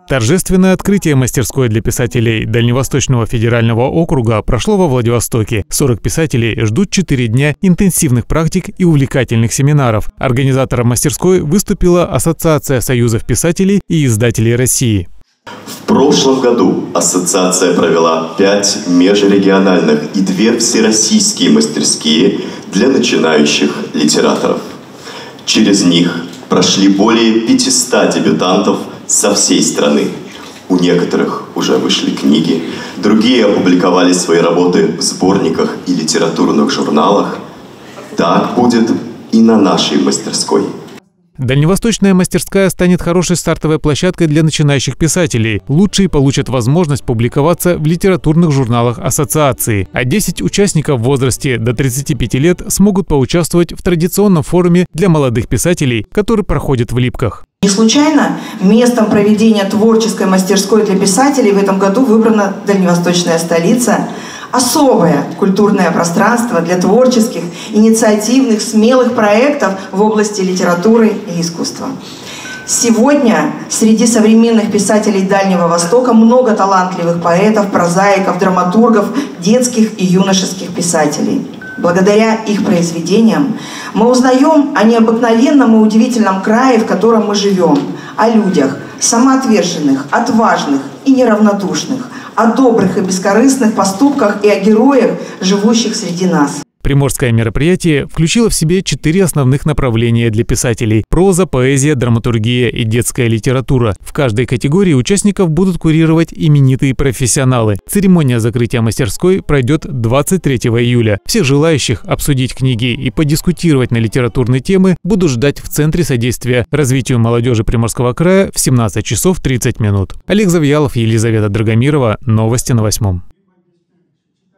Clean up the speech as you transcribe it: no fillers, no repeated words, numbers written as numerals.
Торжественное открытие мастерской для писателей Дальневосточного федерального округа прошло во Владивостоке. 40 писателей ждут 4 дня интенсивных практик и увлекательных семинаров. Организатором мастерской выступила Ассоциация союзов писателей и издателей России. В прошлом году ассоциация провела 5 межрегиональных и 2 всероссийские мастерские для начинающих литераторов. Через них прошли более 500 дебютантов со всей страны. У некоторых уже вышли книги, другие опубликовали свои работы в сборниках и литературных журналах. Так будет и на нашей мастерской. Дальневосточная мастерская станет хорошей стартовой площадкой для начинающих писателей. Лучшие получат возможность публиковаться в литературных журналах ассоциации, а 10 участников в возрасте до 35 лет смогут поучаствовать в традиционном форуме для молодых писателей, который проходит в Липках. Не случайно местом проведения творческой мастерской для писателей в этом году выбрана дальневосточная столица. Особое культурное пространство для творческих, инициативных, смелых проектов в области литературы и искусства. Сегодня среди современных писателей Дальнего Востока много талантливых поэтов, прозаиков, драматургов, детских и юношеских писателей. Благодаря их произведениям мы узнаем о необыкновенном и удивительном крае, в котором мы живем, о людях, самоотверженных, отважных и неравнодушных, о добрых и бескорыстных поступках и о героях, живущих среди нас. Приморское мероприятие включило в себе 4 основных направления для писателей – проза, поэзия, драматургия и детская литература. В каждой категории участников будут курировать именитые профессионалы. Церемония закрытия мастерской пройдет 23 июля. Всех желающих обсудить книги и подискутировать на литературные темы будут ждать в Центре содействия развитию молодежи Приморского края в 17 часов 30 минут. Олег Завьялов, Елизавета Драгомирова. Новости на 8.